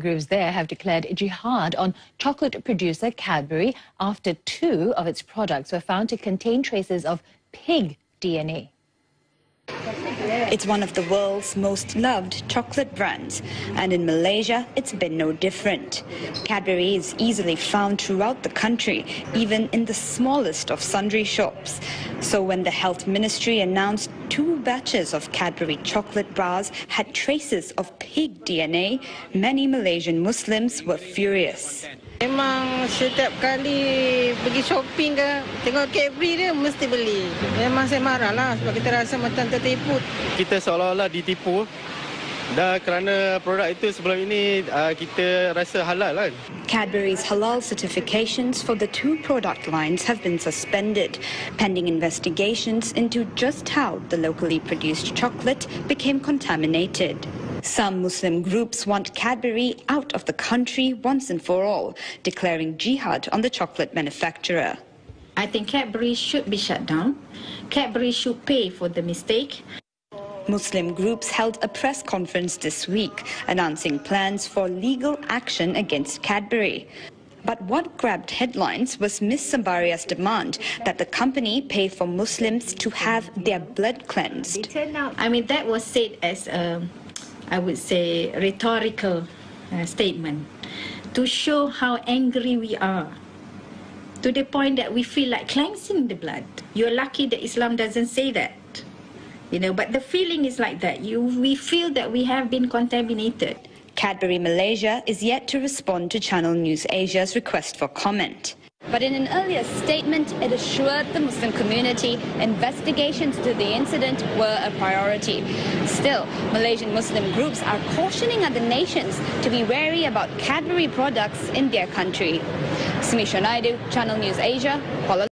groups there have declared jihad on chocolate producer Cadbury after 2 of its products were found to contain traces of pig DNA. It's one of the world's most loved chocolate brands, and in Malaysia, it's been no different. Cadbury is easily found throughout the country, even in the smallest of sundry shops. So when the Health Ministry announced 2 batches of Cadbury chocolate bars had traces of pig DNA, many Malaysian Muslims were furious. Memang setiap kali pergi shopping ke, tengok Cadbury dia mesti beli. Memang saya marah lah sebab kita rasa macam tertipu. Kita seolah-olah ditipu dah kerana produk itu sebelum ini kita rasa halal kan. Cadbury's halal certifications for the 2 product lines have been suspended, pending investigations into just how the locally produced chocolate became contaminated. Some Muslim groups want Cadbury out of the country once and for all, declaring jihad on the chocolate manufacturer. I think Cadbury should be shut down. Cadbury should pay for the mistake. Muslim groups held a press conference this week, announcing plans for legal action against Cadbury. But what grabbed headlines was Ms. Sambaria's demand that the company pay for Muslims to have their blood cleansed. I mean, that was said as I would say, rhetorical statement to show how angry we are, to the point that we feel like cleansing the blood. You're lucky that Islam doesn't say that, but the feeling is like that. We feel that we have been contaminated. Cadbury Malaysia is yet to respond to Channel News Asia's request for comment. But in an earlier statement, it assured the Muslim community investigations to the incident were a priority. Still, Malaysian Muslim groups are cautioning other nations to be wary about Cadbury products in their country. Smisha Naidu, Channel News Asia, Kuala Lumpur.